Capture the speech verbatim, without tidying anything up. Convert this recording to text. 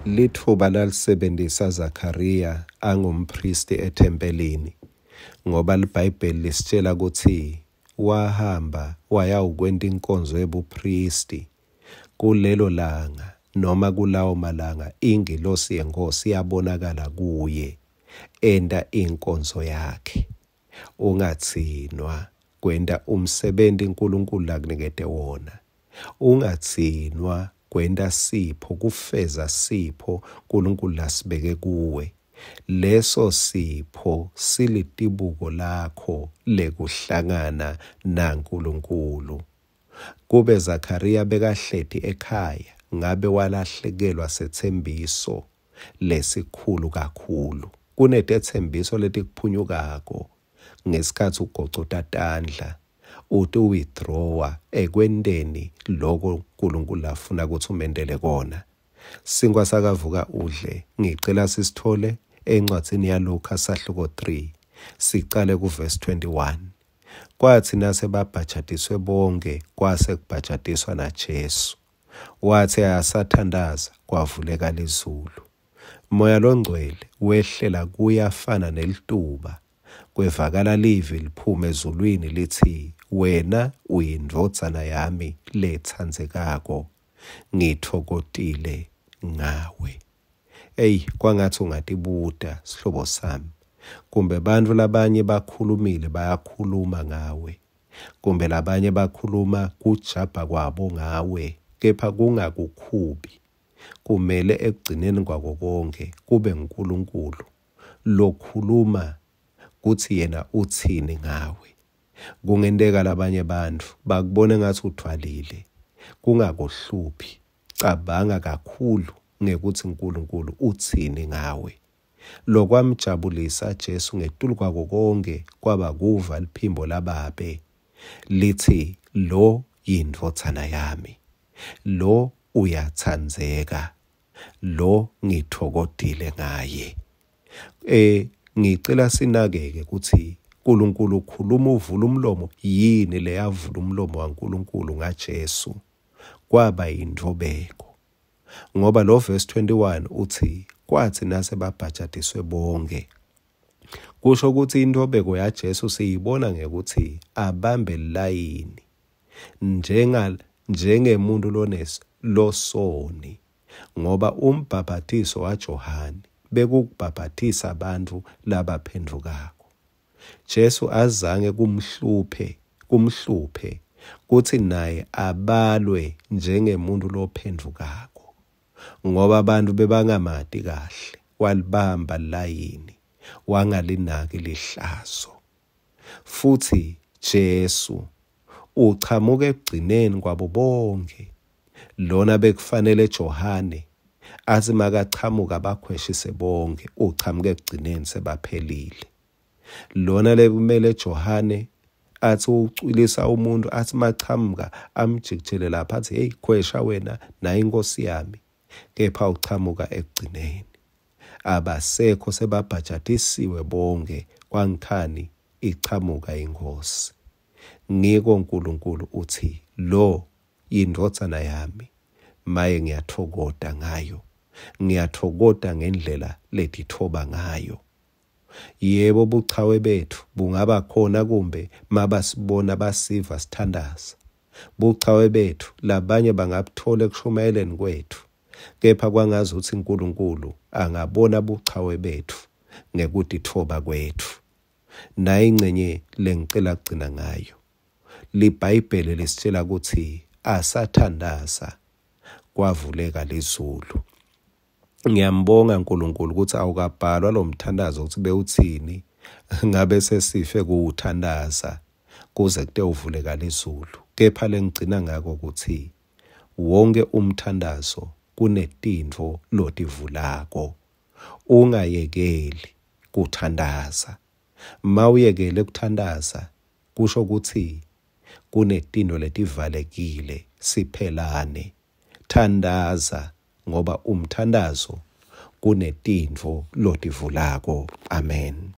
lithuba lalisebenzisa Zakhariya angumpristi ethempelini, ngoba iBhayibheli lisitshela ukuthi wahamba waya ukwenta inkonzo yobupristi. Kulelo langa noma kulawo malanga ingilosi yenkosi yabonakala kuye enda inkonzo yakhe. Ungathinwa kwenda umsebenzi uNkulunkulu lakunikete wona. Ungathinwa kwenda sipho kufeza sipho uNkulunkulu lasibeke kuwe. Leso sipho silitibuko lakho lekuhlangana naNkulunkulu. Kube Zakhariya bekahleti ekhaya ngabe walahlekelwa sethembiso lesikhulu kakhulu. Kunetethembiso letikuphunyukako ngesikhathi ugocota tandla uthi withdrawa ekwendeni lokho uNkulunkulu afuna ukuthi umendele kona. Sinkwa sakavuka udle ngicela sisithole encwadzini yaLuka sahluko three sicale kuverse twenty-one. Kwathi nase babhajatiswe bonke kwase kubhajatiswa naJesu. Wathi ayasathandaza kwavuleka lezulu. Moya longcwele wehlela kuyafana nelituba. Kwevakala livi liphuma ezulwini lithi, wena uyindvodzana yami lethandzekako, ngithokozile ngawe. Ey, kwangathi ungatibuta sihlobo sami. Kumbe bantfu labanye bakhulumile bayakhuluma ngawe. Kumbe labanye bakhuluma kujabha kwabo ngawe, kepha kungakukhubi. Kumele ekugcineni kwako konke kube nguNkulunkulu lokhuluma kuthi yena uthini ngawe. Kungendeka labanye bantfu bakubone ngathi uthwalile, kungakuhluphi. Cabanga kakhulu ngekuthi uNkulunkulu uthini ngawe. Lokwamjabulisa Jesu ngetulu kwako konke kwaba kuva liphimbo lababe lithi, lo yindvodzana yami, lo uyathandzeka, lo ngithokozile ngaye. Eh ngicela sinakeke ukuthi uNkulunkulu ukhuluma uvula umlomo yini leyavula umlomo waNkulunkulu ngaJesu kwaba indlobeko. Ngoba lo verse twenty-one uthi kwathi nase babhajatiswe bonke. Kusho ukuthi indlobeko yaJesu siyibona ngekuthi abambe layini njenga njengemuntu lones losoni, ngoba umbhabhatiso waJohane bekukubhabhathisa abantu labaphendukako. Jesu azange kumhluphe kumhluphe kuthi naye abalwe njengemuntu lophendukako, ngoba abantu bebangamati kahle. Walibamba layini wangalinaki lihlazo. Futhi Jesu uchamuke ekugcineni kwabo bonke. Lona bekufanele Johane athi makachamuka abakhweshise bonke, uchamuke ekugcineni sebaphelile. Lona lekumele Johane athi ucwilisa umuntu athi machamuka amjikijele lapha athi hey khwesha wena nayi inkosi yami, kepha uchamuka ekugcineni. Abasekho sebabhajatisiwe bonke kwangikhani ichamuka inkosi. Ngiko uNkulunkulu uthi lo yindvodzana yami, maye ngiyathokoza ngayo. Ngiyathokoza ngendlela letithoba ngayo. Yebo buchawe bethu bungaba khona kumbe mabasibona basiva sithandaza. Buchawe bethu labanye bangabuthola ekushumayeleni kwethu, kepha kwangazi ukuthi uNkulunkulu angabona buchawe bethu ngekutithoba kwethu. Nayi ingcenye lengicela kugcina ngayo. LiBhayibheli lisitshela ukuthi asathandaza kwavuleka lezulu. Ngiyambonga uNkulunkulu ukuthi awukabhalwa lo mthandazo ukuthi bewuthini ngabe sesife kuwuthandaza kuze kute uvuleka lezulu. Kepha lengigcina ngako ukuthi wonke umthandazo kunetintfo lotivulako. Ungayekeli kuthandaza. Mawuyekele kuthandaza kusho ukuthi kunetintfo letivalekile siphelane. Thandaza ngoba umthandazo kunetintfo lotivulako. Amen.